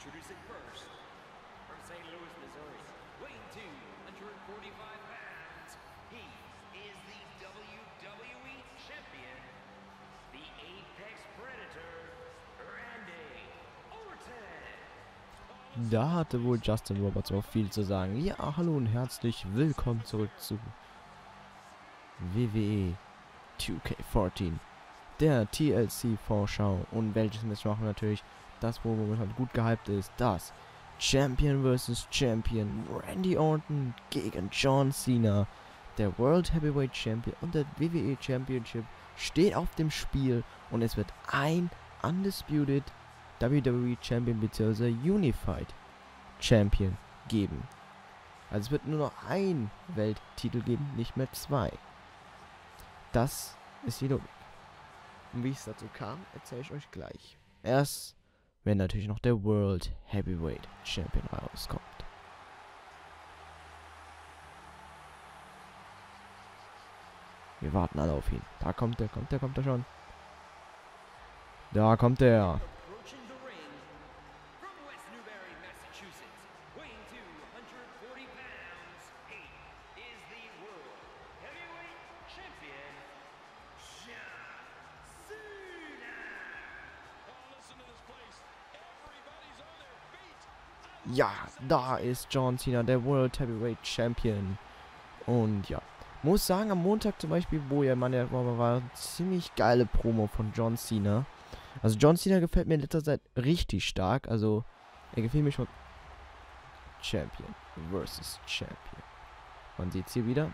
Introducing first, from St. Louis, Missouri, weighing 245 pounds, he is the WWE Champion, the Apex Predator, Randy Orton. Da hatte wohl Justin Roberts auch viel zu sagen. Ja, hallo und herzlich willkommen zurück zu WWE 2K14, der TLC-Vorschau. Und welches Match machen wir natürlich? Das, wo momentan gut gehypt ist, das Champion vs. Champion Randy Orton gegen John Cena. Der World Heavyweight Champion und der WWE Championship steht auf dem Spiel und es wird ein Undisputed WWE Champion bzw. Unified Champion geben. Also es wird nur noch ein Welttitel geben, nicht mehr zwei. Das ist die Logik. Und wie es dazu kam, erzähle ich euch gleich. Erst, wenn natürlich noch der World Heavyweight Champion rauskommt. Wir warten alle auf ihn. Da kommt er schon. Da kommt er. Approaching the ring, from West Newbury, Massachusetts, weighing 240 pounds, he is the World Heavyweight Champion, John Cena. Listen to this place. Everybody's on their feet. Ja, da ist John Cena, der World Heavyweight Champion. Und ja, muss sagen, am Montag zum Beispiel, wo ja man ja war, ziemlich geile Promo von John Cena. Also John Cena gefällt mir in letzter Zeit richtig stark. Also er gefällt mir schon. Champion versus Champion. Man sieht es hier wieder.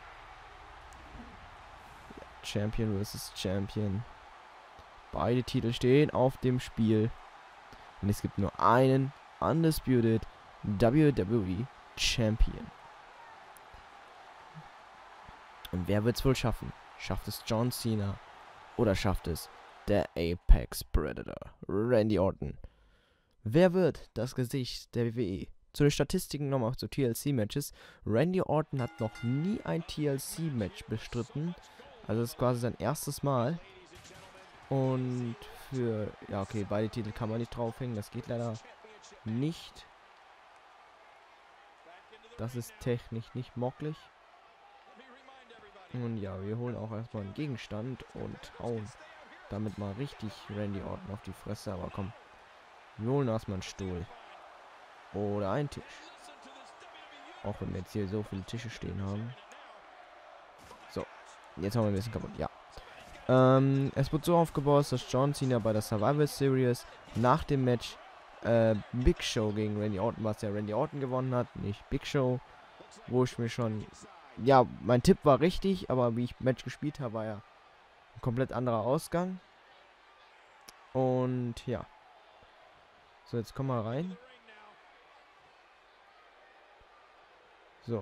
Ja, Champion versus Champion. Beide Titel stehen auf dem Spiel. Und es gibt nur einen Undisputed WWE Champion. Und wer wird es wohl schaffen? Schafft es John Cena oder schafft es der Apex Predator, Randy Orton? Wer wird das Gesicht der WWE? Zu den Statistiken nochmal zu TLC-Matches. Randy Orton hat noch nie ein TLC-Match bestritten. Also das ist quasi sein erstes Mal. Und für, ja okay, beide Titel kann man nicht draufhängen. Das geht leider nicht. Das ist technisch nicht möglich. Und ja, wir holen auch erstmal einen Gegenstand und hauen damit mal richtig Randy Orton auf die Fresse. Aber komm, wir holen erstmal einen Stuhl. Oder einen Tisch. Auch wenn wir jetzt hier so viele Tische stehen haben. So, jetzt haben wir ein bisschen kaputt, ja. Es wird so aufgebaut, dass John Cena bei der Survivor Series nach dem Match Big Show gegen Randy Orton, was ja Randy Orton gewonnen hat, nicht Big Show. Wo ich mir schon... Ja, mein Tipp war richtig, aber wie ich Match gespielt habe, war ja ein komplett anderer Ausgang. Und ja. So, jetzt komm mal rein. So.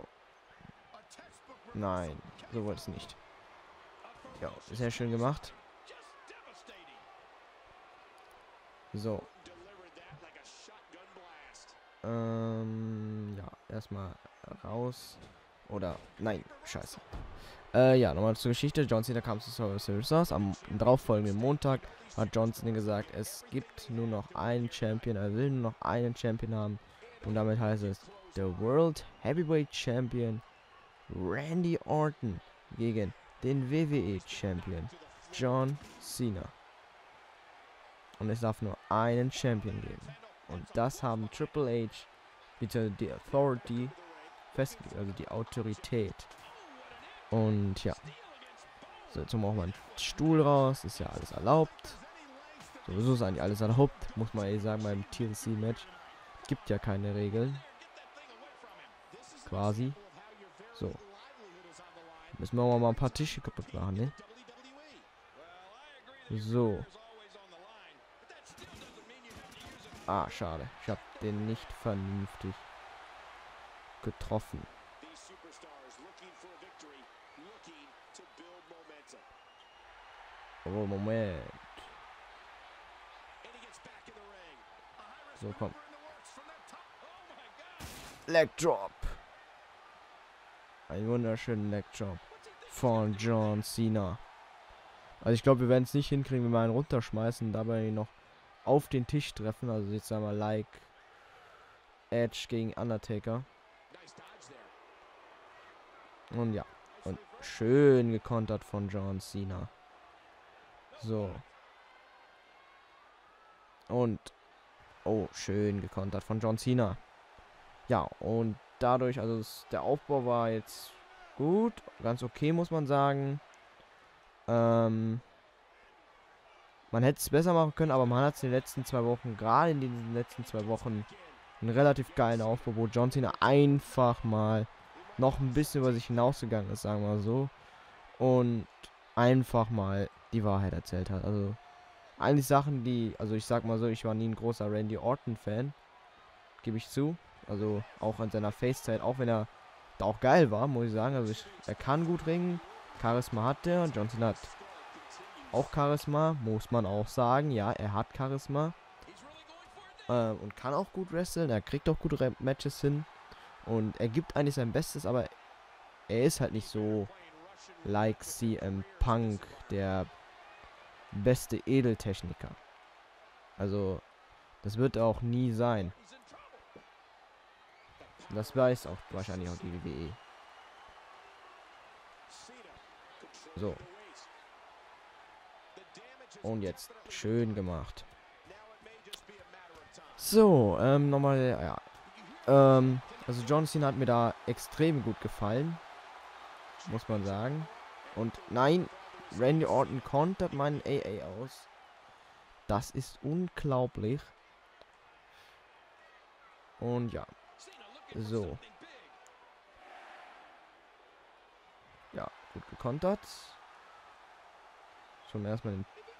Nein, so wollte es nicht. Ja, sehr schön gemacht. So. Ja, erstmal raus. Oder, nein, scheiße. Ja, nochmal zur Geschichte. John Cena kam zu Survivor Series. Am darauffolgenden Montag hat John Cena gesagt, es gibt nur noch einen Champion. Er will nur noch einen Champion haben. Und damit heißt es, der World Heavyweight Champion Randy Orton gegen den WWE Champion John Cena. Und es darf nur einen Champion geben. Und das haben Triple H, bitte die Authority, festgelegt, also die Autorität. Und ja. So, jetzt holen wir auch mal einen Stuhl raus. Ist ja alles erlaubt. Sowieso ist eigentlich alles erlaubt. Muss man sagen, beim TLC-Match. Gibt ja keine Regeln. Quasi. So. Müssen wir auch mal ein paar Tische kaputt machen, ne? So. Ah, schade. Ich habe den nicht vernünftig getroffen. Oh, Moment. So, komm. Leg Drop. Ein wunderschöner Leg Drop von John Cena. Also ich glaube, wir werden es nicht hinkriegen, wenn wir einen runterschmeißen, dabei noch auf den Tisch treffen. Also jetzt sagen wir like Edge gegen Undertaker. Und ja. Und schön gekontert von John Cena. So. Und. Oh, schön gekontert von John Cena. Ja, und dadurch, also der Aufbau war jetzt gut. Ganz okay, muss man sagen. Man hätte es besser machen können, aber man hat es in den letzten 2 Wochen, gerade in den letzten 2 Wochen, einen relativ geilen Aufbau, wo John Cena einfach mal noch ein bisschen über sich hinausgegangen ist, sagen wir mal so. Und einfach mal die Wahrheit erzählt hat. Also eigentlich Sachen, die, also ich sag mal so, ich war nie ein großer Randy Orton-Fan, gebe ich zu. Also auch an seiner Face-Zeit, auch wenn er da auch geil war, muss ich sagen. Also er kann gut ringen, Charisma hat der, John Cena hat auch Charisma, muss man auch sagen. Ja, er hat Charisma. Und kann auch gut wresteln. Er kriegt auch gute Matches hin. Und er gibt eigentlich sein Bestes, aber er ist halt nicht so like CM Punk, der beste Edeltechniker. Also, das wird er auch nie sein. Das weiß auch wahrscheinlich auch die WWE. So. Und jetzt schön gemacht. So, nochmal, ja. Also John Cena hat mir da extrem gut gefallen. Muss man sagen. Und nein, Randy Orton kontert meinen AA aus. Das ist unglaublich. Und ja. So. Ja, gut gekontert. Schon erstmal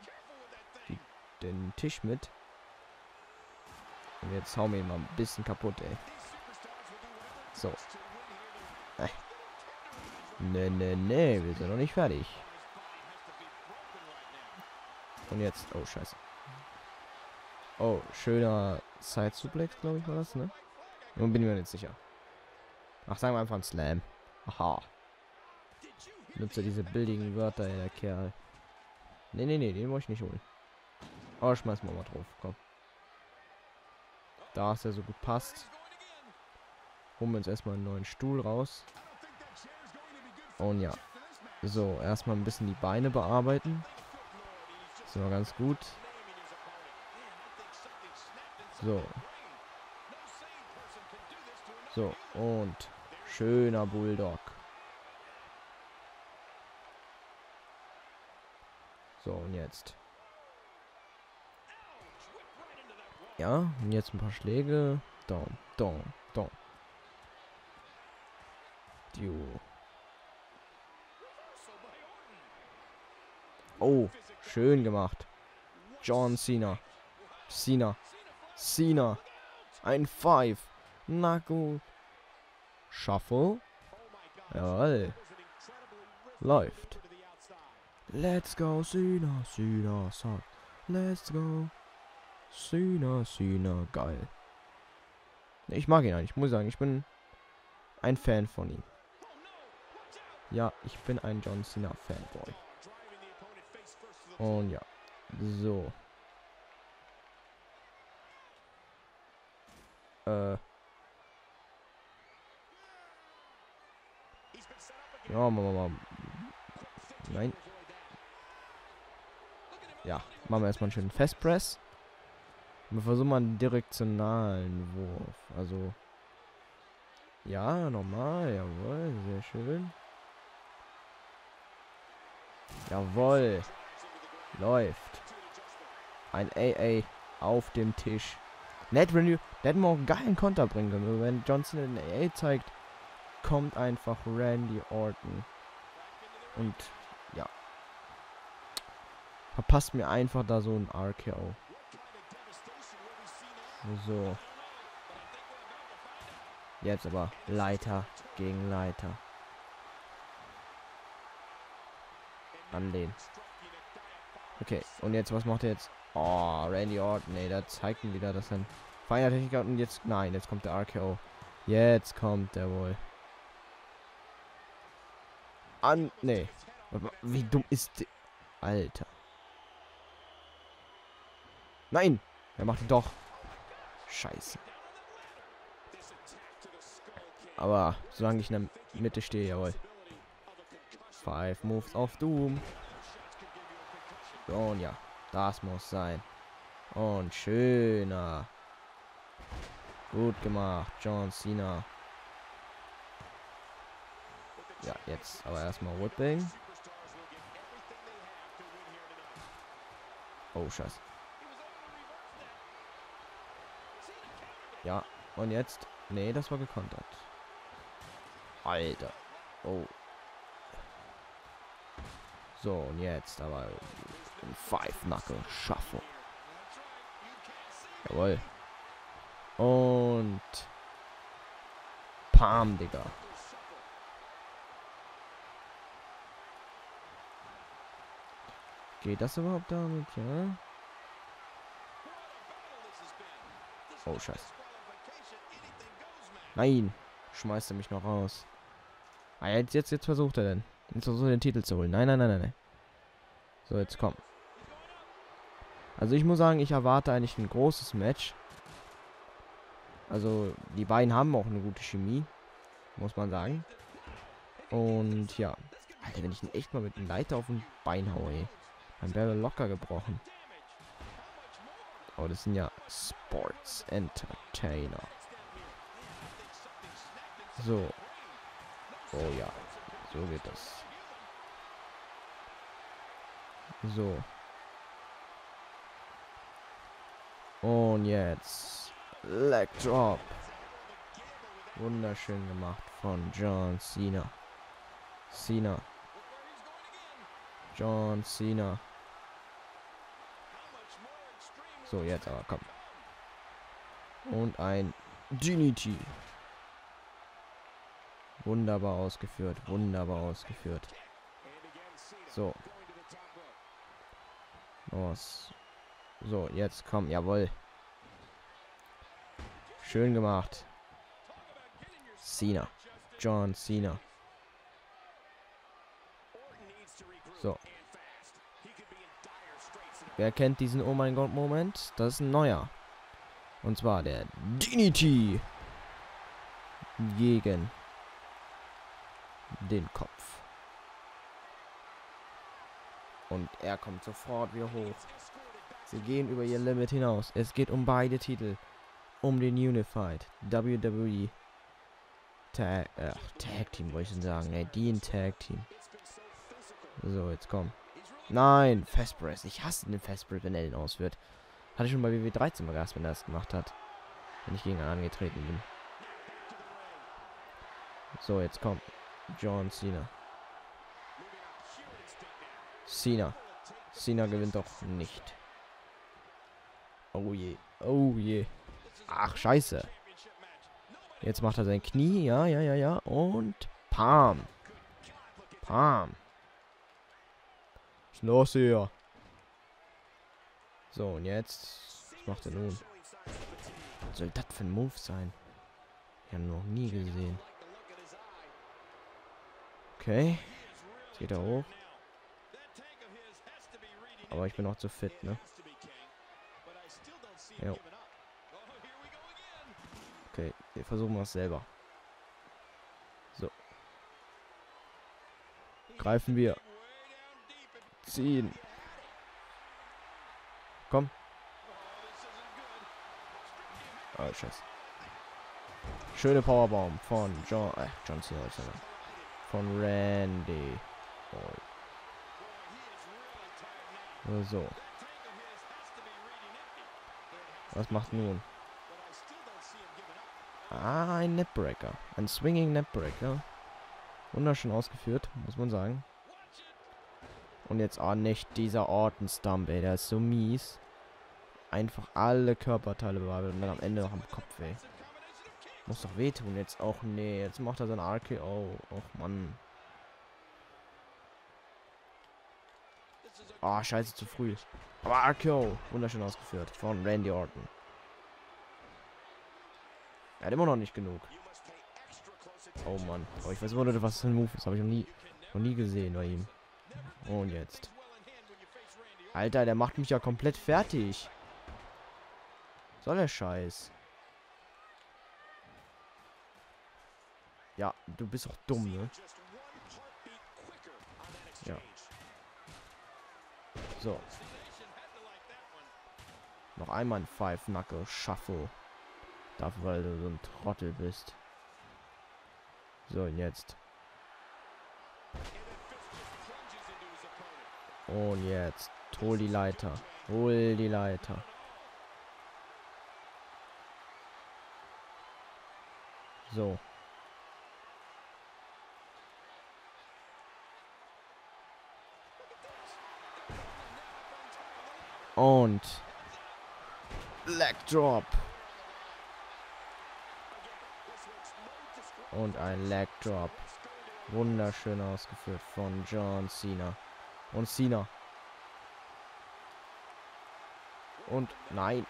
den Tisch mit. Und jetzt hauen wir ihn mal ein bisschen kaputt, ey. So. Ne, wir sind noch nicht fertig. Und jetzt, oh scheiße. Oh, schöner Side-Suplex, glaube ich, war das, ne? Nun bin ich mir nicht sicher. Ach, sagen wir einfach ein Slam. Aha. Nutzt ja diese billigen Wörter, ey, der Kerl. Ne, den wollte ich nicht holen. Aber schmeißen wir mal drauf, komm. Da es ja so gut passt. Holen wir uns erstmal einen neuen Stuhl raus. Und ja. So, erstmal ein bisschen die Beine bearbeiten. Das ist immer ganz gut. So. So, und schöner Bulldog. So, und jetzt. Ja, und jetzt ein paar Schläge. Down. Oh, schön gemacht. John Cena. Cena. Ein 5. Knuckle. Shuffle. Jawohl. Läuft. Let's go, Cena. Sag. Let's go. Cena. Geil. Ich mag ihn eigentlich. Ich muss sagen, ich bin ein Fan von ihm. Ja, ich bin ein John Cena Fanboy. Und ja. So. Ja, mal. Nein. Ja, machen wir erstmal einen schönen Festpress. Wir versuchen mal einen direktionalen Wurf. Also. Ja, normal. Jawohl, sehr schön. Jawohl. Läuft. Ein AA auf dem Tisch. Der hätte mal auch einen geilen Konter bringen können. Also wenn John Cena den AA zeigt, kommt einfach Randy Orton. Und ja. Verpasst mir einfach da so ein RKO. So. Jetzt aber Leiter gegen Leiter. Anlehnen. Okay, und jetzt, was macht er jetzt? Oh, Randy Orton, nee, da zeigt ihn wieder, dass er ein feiner Techniker und jetzt, nein, jetzt kommt der RKO. Jetzt kommt der wohl. Nee. Wie dumm ist der? Alter. Nein, er macht ihn doch. Scheiße. Aber solange ich in der Mitte stehe, jawohl. 5 Moves of Doom. Und ja, das muss sein. Und schöner. Gut gemacht, John Cena. Ja, jetzt aber erstmal Whipping. Oh, scheiße. Ja, und jetzt? Nee, das war gekontert. Alter. Oh. So, und jetzt aber ein Five-Knuckle-Shuffle. Jawohl. Und Palm, Digga. Geht das überhaupt damit, ja? Oh, scheiße. Nein. Schmeißt er mich noch raus. Ah, jetzt versucht er denn. Jetzt versucht er den Titel zu holen. Nein, nein, nein, nein, nein. So, jetzt komm. Also ich muss sagen, ich erwarte eigentlich ein großes Match. Also die beiden haben auch eine gute Chemie. Muss man sagen. Und ja. Alter, wenn ich ihn echt mal mit einem Leiter auf den Bein haue, ey. Dann wäre er locker gebrochen. Oh, das sind ja Sports Entertainer. So. Oh ja. So geht das. So. Und jetzt. Leg Drop. Wunderschön gemacht von John Cena. Cena. John Cena. So, jetzt aber, komm. Und ein DDT. Wunderbar ausgeführt. Wunderbar ausgeführt. So. Los. So, jetzt komm. Jawohl. Schön gemacht. Cena. John Cena. So. Wer kennt diesen Oh mein Gott Moment? Das ist ein neuer. Und zwar der DDT gegen den Kopf. Und er kommt sofort wieder hoch. Sie gehen über ihr Limit hinaus. Es geht um beide Titel. Um den Unified WWE Tag Team, wollte ich schon sagen. Ey, den Tag Team. So, jetzt komm. Nein, Fastpress. Ich hasse den Fastpress, wenn er den ausführt. Hatte ich schon bei WW 13 mal gehabt, wenn er das gemacht hat. Wenn ich gegen einen angetreten bin. So, jetzt kommt John Cena. Cena gewinnt doch nicht. Oh je. Oh je. Ach, scheiße. Jetzt macht er sein Knie. Ja. Und Palm. Was ist los hier? So, und jetzt. Was macht er nun? Was soll das für ein Move sein? Ich habe noch nie gesehen. Okay. Jetzt geht er hoch. Aber ich bin noch zu fit, ne? Jo. Okay, wir versuchen es selber. So. Greifen wir. Ziehen. Komm. Oh, scheiße. Schöne Powerbomb von John Cena. Von Randy. Oh. So. Was macht nun? Ah, ein Neckbreaker. Ein Swinging Neckbreaker. Wunderschön ausgeführt, muss man sagen. Und jetzt nicht dieser Orton-Stump, ey. Der ist so mies. Einfach alle Körperteile bearbeitet und dann am Ende noch am Kopf, ey. Muss doch wehtun jetzt auch. Nee, jetzt macht er sein RKO. Och, Mann. Ah, scheiße, zu früh. Aber RKO. Wunderschön ausgeführt. Von Randy Orton. Er hat immer noch nicht genug. Oh Mann. Aber ich weiß immer nicht, was das für ein Move ist. Habe ich noch nie gesehen bei ihm. Und jetzt. Alter, der macht mich ja komplett fertig. Soll der Scheiß. Ja, du bist auch dumm, ne? Ja. So. Noch einmal ein Five-Knuckle-Shuffle. Dafür, weil du so ein Trottel bist. So, und jetzt. Und jetzt. Hol die Leiter. Hol die Leiter. So. Und Leg Drop. Und ein Leg Drop. Wunderschön ausgeführt von John Cena. Und Cena. Und nein.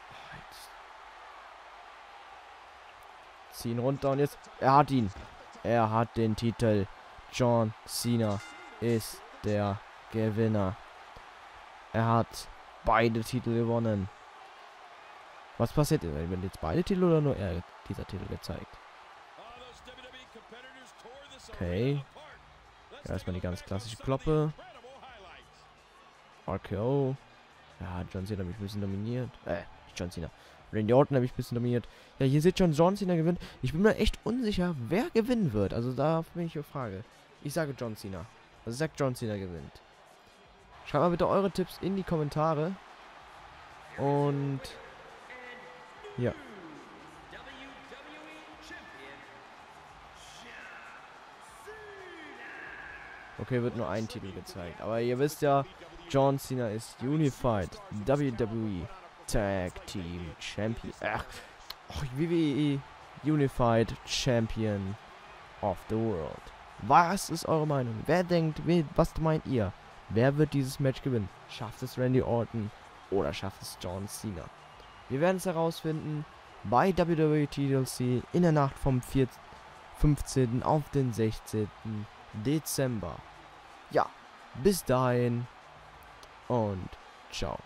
Ziehen runter und jetzt. Er hat ihn. Er hat den Titel. John Cena ist der Gewinner. Er hat beide Titel gewonnen. Was passiert jetzt? Werden jetzt beide Titel oder nur er dieser Titel gezeigt? Okay. Ja, erstmal die ganz klassische Kloppe. RKO. Ja, John Cena hat mich ein bisschen dominiert. Nicht John Cena. Randy Orton habe ich ein bisschen dominiert. Ja, hier seht schon, John Cena gewinnt. Ich bin mir echt unsicher, wer gewinnen wird. Also da bin ich auf Frage. Ich sage John Cena. Also ich sage John Cena gewinnt. Schreibt mal bitte eure Tipps in die Kommentare. Und ja. Okay, wird nur ein Titel gezeigt. Aber ihr wisst ja, John Cena ist Unified WWE Tag Team Champion. WWE Unified Champion of the World. Was ist eure Meinung? Wer denkt, was meint ihr? Wer wird dieses Match gewinnen? Schafft es Randy Orton oder schafft es John Cena? Wir werden es herausfinden bei WWE TLC in der Nacht vom 15. auf den 16. Dezember. Ja, bis dahin und ciao.